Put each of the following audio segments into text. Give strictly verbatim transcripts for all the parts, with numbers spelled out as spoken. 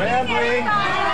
Rambling.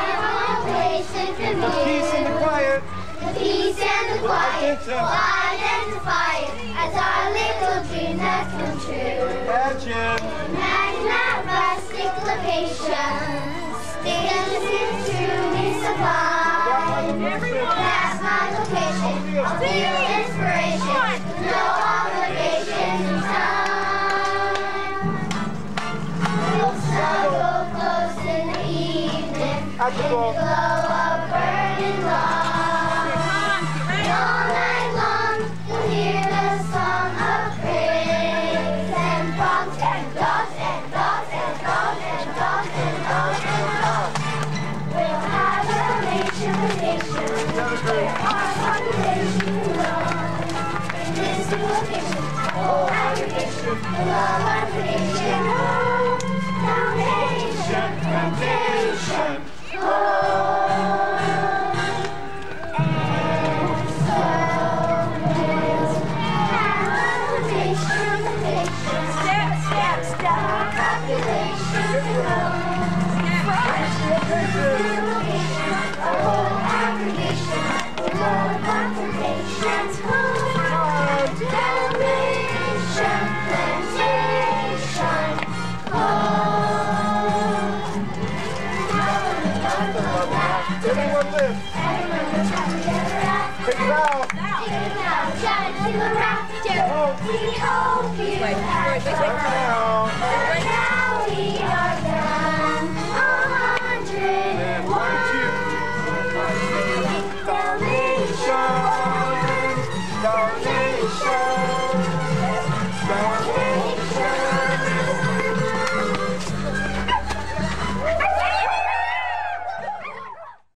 The peace and the quiet. The peace and the quiet. We'll identify it as our little dream that come true. Imagine. Imagine that rustic location. Stations is truly sublime. That's my location. I'll feel inspiration. No obligation in time. We'll snuggle close in the evening. In the glow of burning love. All night long, you'll hear the song of praise. And frogs and dogs and dogs and dogs and dogs and dogs and dogs. We'll have a nation vacation where our population belongs. In this new location, whole aggregation, the love our creation. Oh, Dalmation Plantation. Oh, and so let's have a nation vacation. Step, step, step, our population belongs. Everyone live. Pick it out. We hope you have fun. Now we are done. A hundred and one. Dalmation. Dalmation.